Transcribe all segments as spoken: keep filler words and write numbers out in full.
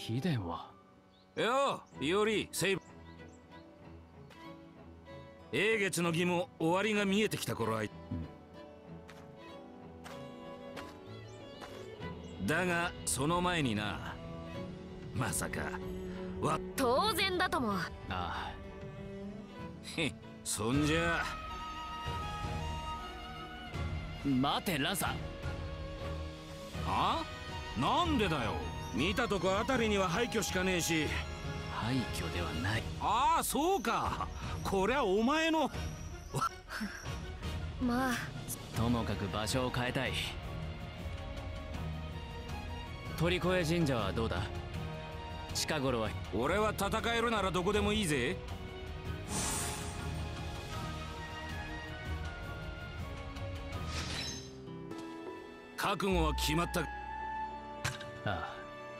貴殿は。 よう、いおり、セイブ。英月の儀も終わりが見えてきた頃合い、うん、だがその前にな、まさかわ当然だとも。ああ。 へ、そんじゃ。 待てランさん。 あ？なんでだよ。見たとこあたりには廃墟しかねえし。 廃墟ではない。 ああ、そうか。こりゃお前のまあともかく場所を変えたい。鳥越神社はどうだ。近頃は。 俺は戦えるならどこでもいいぜ。覚悟は決まった。ああ。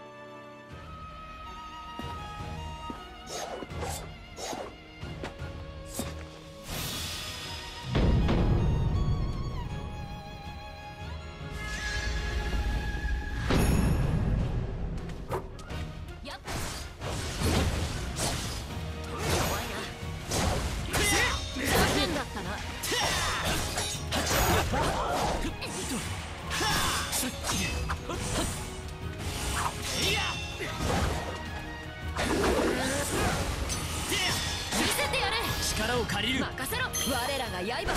力を借りる。 任せろ。我らが刃引き立てる。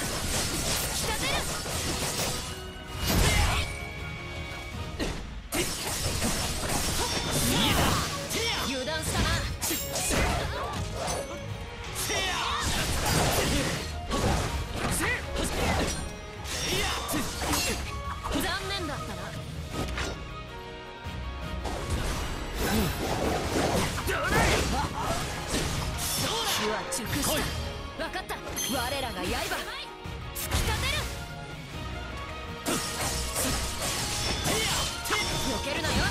油断したな。残念だったな。火は熟した。分かった。我らが刃突き立てる。避けるなよ。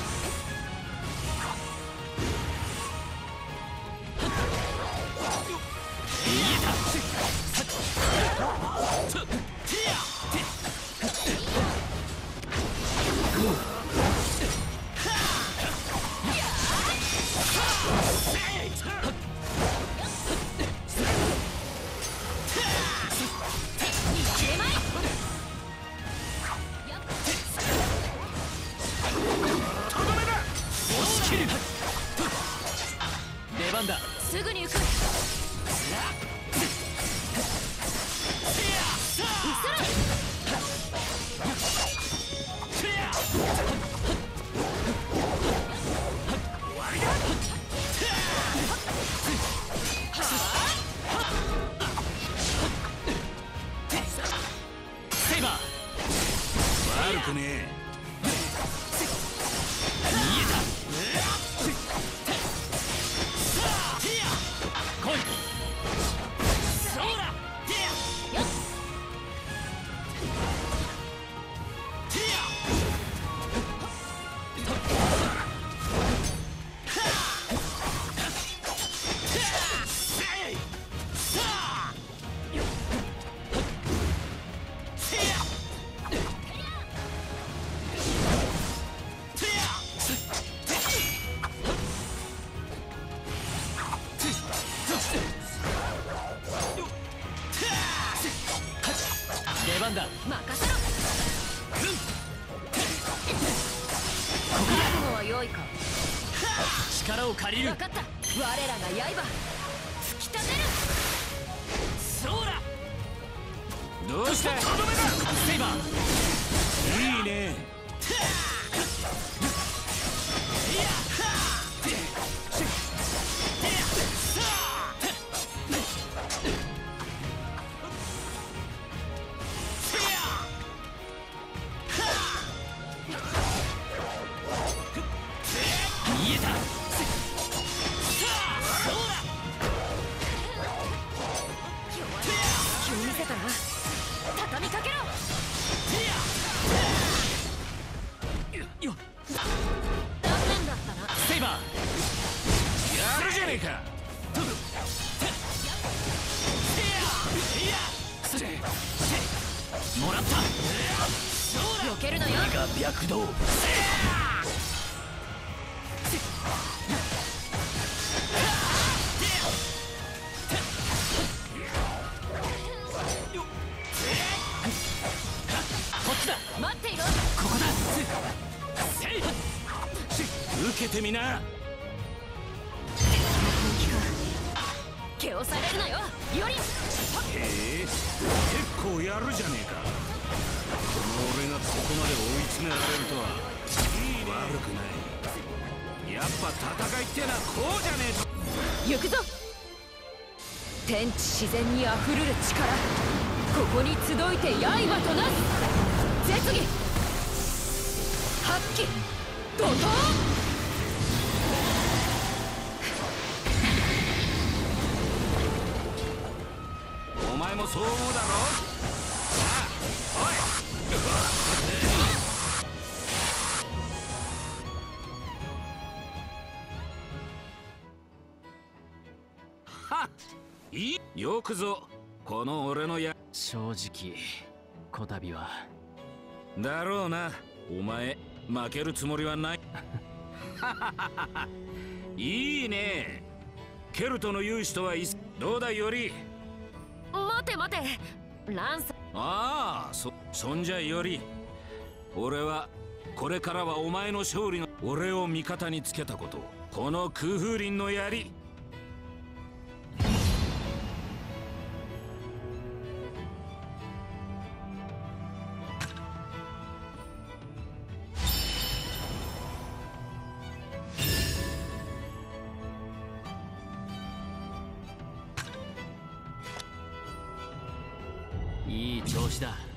出番だ。 すぐに行く。 セイバー。 悪くねえ。 出番だ。 任せろ。覚悟は良いか。 力を借りる。 分かった。我らが刃突き立てる。 そうだ。 どうした。とどめだ。 セイバー。 いいね。 見えた。 気を見せたな。畳みかけろ。 よっ。 残念だったな。 セイバー。 やるじゃねえか。 もらった。 避けるなよ。 我が白道。 せい受けてみな。 気をされるなよ。よりへえ、結構やるじゃねえか。この俺がここまで追い詰められるとは。いいね、悪くない。やっぱ戦いってのはこうじゃねえと。 行くぞ。天地自然にあふるる力、ここに集いて刃となす。絶技発揮怒涛。 お前もそう思うだろ。さあおいはっ、いいよくぞこの俺のや。 正直こたびは。 だろうな。お前負けるつもりはない。いいね。ケルトの勇士とはいすどうだより。 待て待て、ランス。 ああ、そそんじゃより俺はこれからはお前の勝利の俺を味方につけたこと、この空風林の槍。 いい調子だ。